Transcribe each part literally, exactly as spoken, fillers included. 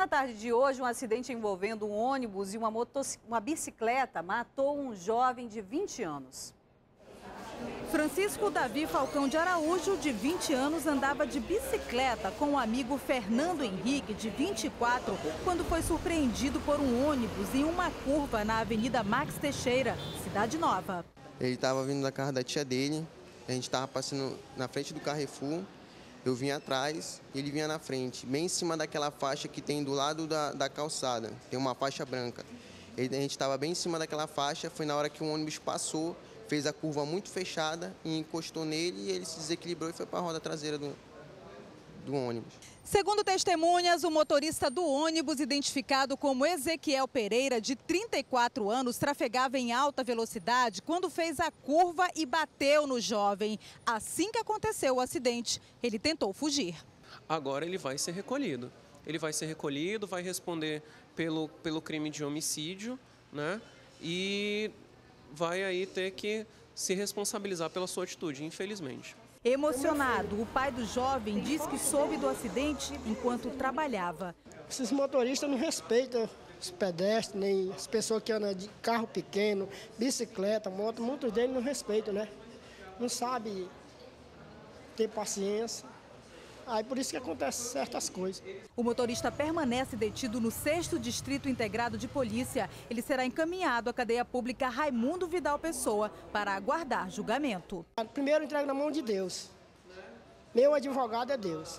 na tarde de hoje, um acidente envolvendo um ônibus e uma, motoc... uma bicicleta matou um jovem de vinte anos. Francisco Davi Falcão de Araújo, de vinte anos, andava de bicicleta com o amigo Fernando Henrique, de vinte e quatro, quando foi surpreendido por um ônibus em uma curva na Avenida Max Teixeira, Cidade Nova. Ele estava vindo da casa da tia dele, a gente estava passando na frente do Carrefour, eu vinha atrás, ele vinha na frente, bem em cima daquela faixa que tem do lado da, da calçada, tem uma faixa branca. Ele, a gente estava bem em cima daquela faixa, foi na hora que o ônibus passou, fez a curva muito fechada e encostou nele e ele se desequilibrou e foi para a roda traseira do, do ônibus. Segundo testemunhas, o motorista do ônibus, identificado como Ezequiel Pereira, de trinta e quatro anos, trafegava em alta velocidade quando fez a curva e bateu no jovem. Assim que aconteceu o acidente, ele tentou fugir. Agora ele vai ser recolhido. Ele vai ser recolhido, vai responder pelo, pelo crime de homicídio, né? E vai aí ter que se responsabilizar pela sua atitude, infelizmente. Emocionado, o pai do jovem diz que soube do acidente enquanto trabalhava. Esses motoristas não respeitam os pedestres, nem as pessoas que andam de carro pequeno, bicicleta, moto, muitos deles não respeitam, né? Não sabem ter paciência. Aí por isso que acontecem certas coisas. O motorista permanece detido no sexto Distrito Integrado de Polícia. Ele será encaminhado à cadeia pública Raimundo Vidal Pessoa para aguardar julgamento. Primeiro entrego na mão de Deus. Meu advogado é Deus.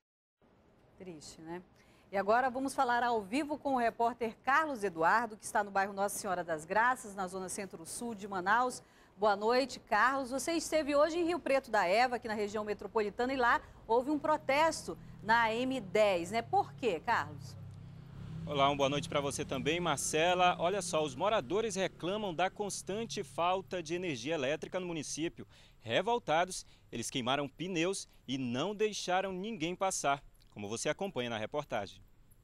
Triste, né? E agora vamos falar ao vivo com o repórter Carlos Eduardo, que está no bairro Nossa Senhora das Graças, na zona centro-sul de Manaus. Boa noite, Carlos. Você esteve hoje em Rio Preto da Eva, aqui na região metropolitana, e lá houve um protesto na M dez, né? Por quê, Carlos? Olá, uma boa noite para você também, Marcela. Olha só, os moradores reclamam da constante falta de energia elétrica no município. Revoltados, eles queimaram pneus e não deixaram ninguém passar, como você acompanha na reportagem.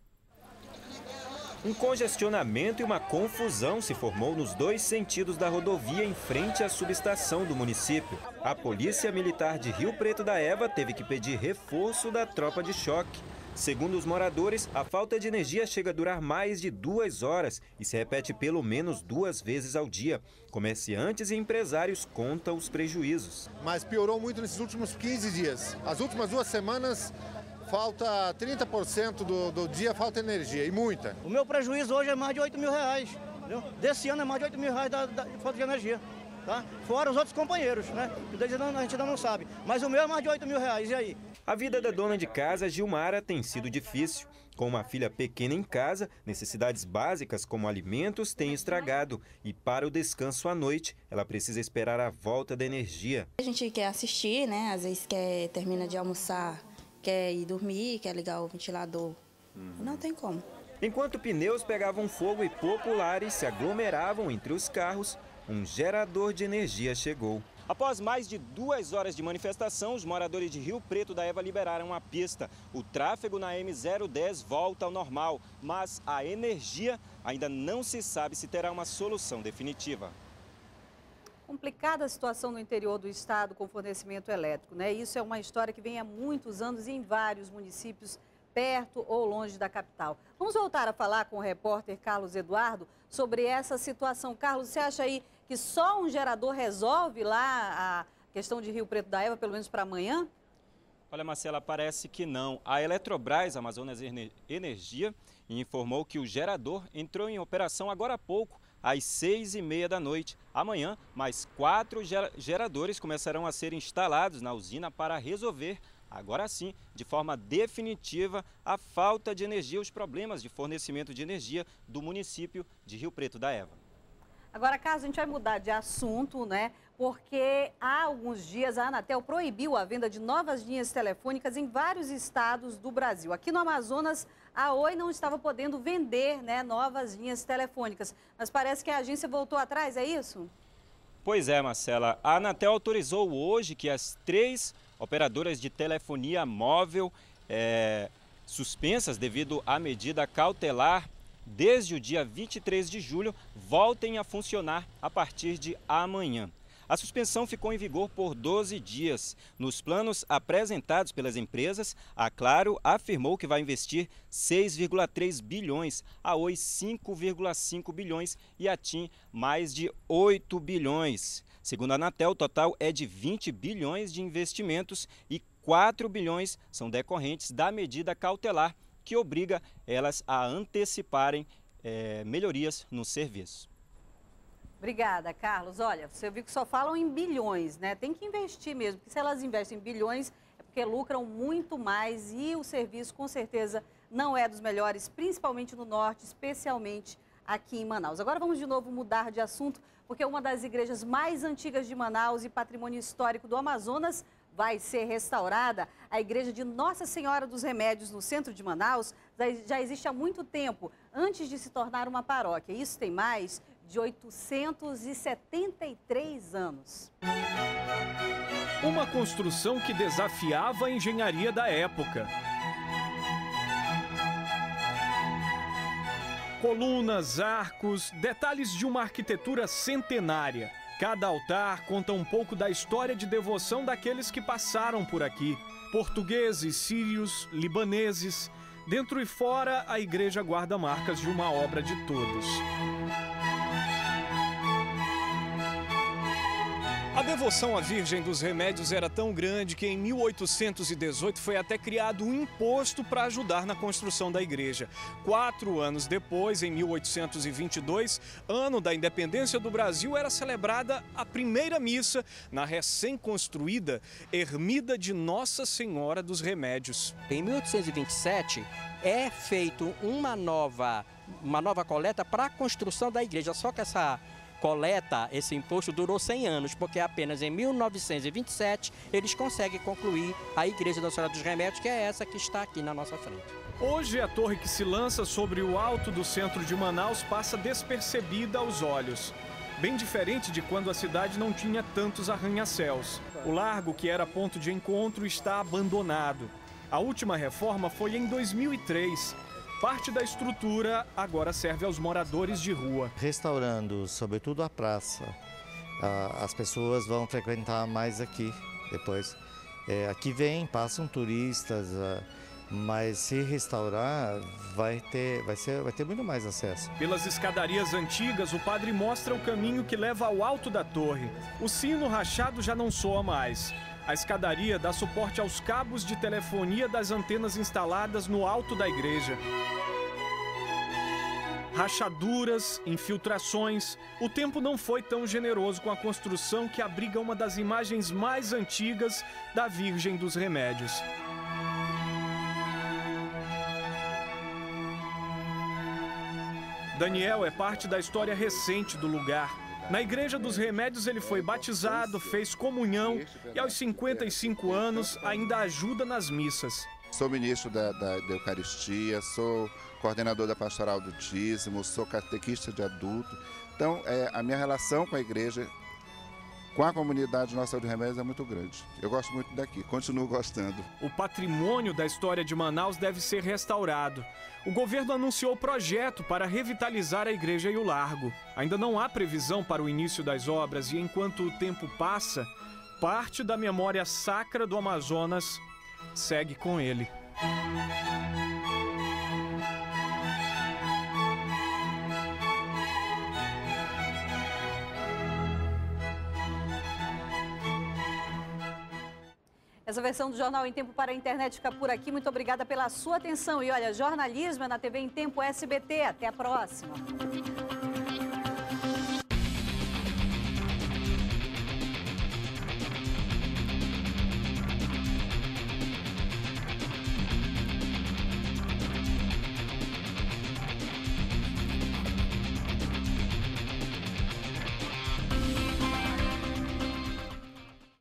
Um congestionamento e uma confusão se formou nos dois sentidos da rodovia em frente à subestação do município. A Polícia Militar de Rio Preto da Eva teve que pedir reforço da tropa de choque. Segundo os moradores, a falta de energia chega a durar mais de duas horas e se repete pelo menos duas vezes ao dia. Comerciantes e empresários contam os prejuízos. Mas piorou muito nesses últimos quinze dias. As últimas duas semanas... falta trinta por cento do, do dia, falta energia, e muita. O meu prejuízo hoje é mais de oito mil reais, entendeu? Desse ano é mais de oito mil reais da, da falta de energia, tá? Fora os outros companheiros, né? A gente ainda não sabe, mas o meu é mais de oito mil reais, e aí? A vida da dona de casa, Gilmara, tem sido difícil. Com uma filha pequena em casa, necessidades básicas como alimentos têm estragado. E para o descanso à noite, ela precisa esperar a volta da energia. A gente quer assistir, né? Às vezes quer, termina de almoçar, quer ir dormir, quer ligar o ventilador. Uhum. Não tem como. Enquanto pneus pegavam fogo e populares se aglomeravam entre os carros, um gerador de energia chegou. Após mais de duas horas de manifestação, os moradores de Rio Preto da Eva liberaram a pista. O tráfego na M zero dez volta ao normal, mas a energia ainda não se sabe se terá uma solução definitiva. Complicada a situação no interior do estado com fornecimento elétrico, né? Isso é uma história que vem há muitos anos em vários municípios, perto ou longe da capital. Vamos voltar a falar com o repórter Carlos Eduardo sobre essa situação. Carlos, você acha aí que só um gerador resolve lá a questão de Rio Preto da Eva, pelo menos para amanhã? Olha, Marcela, parece que não. A Eletrobras, Amazonas Energia, informou que o gerador entrou em operação agora há pouco, às seis e meia da noite. Amanhã, mais quatro geradores começarão a ser instalados na usina para resolver, agora sim, de forma definitiva, a falta de energia, os problemas de fornecimento de energia do município de Rio Preto da Eva. Agora, Carlos, a gente vai mudar de assunto, né? Porque há alguns dias a Anatel proibiu a venda de novas linhas telefônicas em vários estados do Brasil. Aqui no Amazonas, a Oi não estava podendo vender, né, novas linhas telefônicas. Mas parece que a agência voltou atrás, é isso? Pois é, Marcela. A Anatel autorizou hoje que as três operadoras de telefonia móvel é, suspensas devido à medida cautelar desde o dia vinte e três de julho voltem a funcionar a partir de amanhã. A suspensão ficou em vigor por doze dias. Nos planos apresentados pelas empresas, a Claro afirmou que vai investir seis vírgula três bilhões, a Oi cinco vírgula cinco bilhões e a TIM mais de oito bilhões. Segundo a Anatel, o total é de vinte bilhões de investimentos e quatro bilhões são decorrentes da medida cautelar que obriga elas a anteciparem é, melhorias no serviço. Obrigada, Carlos. Olha, você viu que só falam em bilhões, né? Tem que investir mesmo, porque se elas investem em bilhões é porque lucram muito mais e o serviço com certeza não é dos melhores, principalmente no norte, especialmente aqui em Manaus. Agora vamos de novo mudar de assunto, porque uma das igrejas mais antigas de Manaus e patrimônio histórico do Amazonas vai ser restaurada. A igreja de Nossa Senhora dos Remédios, no centro de Manaus, já existe há muito tempo, antes de se tornar uma paróquia. Isso tem mais de oitocentos e setenta e três anos. Uma construção que desafiava a engenharia da época. Colunas, arcos, detalhes de uma arquitetura centenária. Cada altar conta um pouco da história de devoção daqueles que passaram por aqui. Portugueses, sírios, libaneses. Dentro e fora, a igreja guarda marcas de uma obra de todos. A devoção à Virgem dos Remédios era tão grande que em mil oitocentos e dezoito foi até criado um imposto para ajudar na construção da igreja. Quatro anos depois, em mil oitocentos e vinte e dois, ano da independência do Brasil, era celebrada a primeira missa na recém-construída Ermida de Nossa Senhora dos Remédios. Em mil oitocentos e vinte e sete é feito uma nova, uma nova coleta para a construção da igreja, só que essa coleta, esse imposto durou cem anos, porque apenas em mil novecentos e vinte e sete eles conseguem concluir a Igreja da Senhora dos Remédios, que é essa que está aqui na nossa frente. Hoje, a torre que se lança sobre o alto do centro de Manaus passa despercebida aos olhos. Bem diferente de quando a cidade não tinha tantos arranha-céus. O largo, que era ponto de encontro, está abandonado. A última reforma foi em dois mil e três. Parte da estrutura agora serve aos moradores de rua. Restaurando, sobretudo a praça, as pessoas vão frequentar mais aqui depois. É, aqui vem, passam turistas, mas se restaurar vai ter, vai ser, vai ter muito mais acesso. Pelas escadarias antigas, o padre mostra o caminho que leva ao alto da torre. O sino rachado já não soa mais. A escadaria dá suporte aos cabos de telefonia das antenas instaladas no alto da igreja. Rachaduras, infiltrações. O tempo não foi tão generoso com a construção que abriga uma das imagens mais antigas da Virgem dos Remédios. Daniel é parte da história recente do lugar. Na Igreja dos Remédios ele foi batizado, fez comunhão e aos cinquenta e cinco anos ainda ajuda nas missas. Sou ministro da, da, da Eucaristia, sou coordenador da Pastoral do Dízimo, sou catequista de adulto. Então, é, a minha relação com a igreja, com a comunidade Nossa Senhora dos Remédios é muito grande. Eu gosto muito daqui, continuo gostando. O patrimônio da história de Manaus deve ser restaurado. O governo anunciou o projeto para revitalizar a igreja e o largo. Ainda não há previsão para o início das obras e, enquanto o tempo passa, parte da memória sacra do Amazonas segue com ele. Essa versão do Jornal em Tempo para a Internet fica por aqui. Muito obrigada pela sua atenção. E olha, jornalismo é na T V em Tempo S B T. Até a próxima.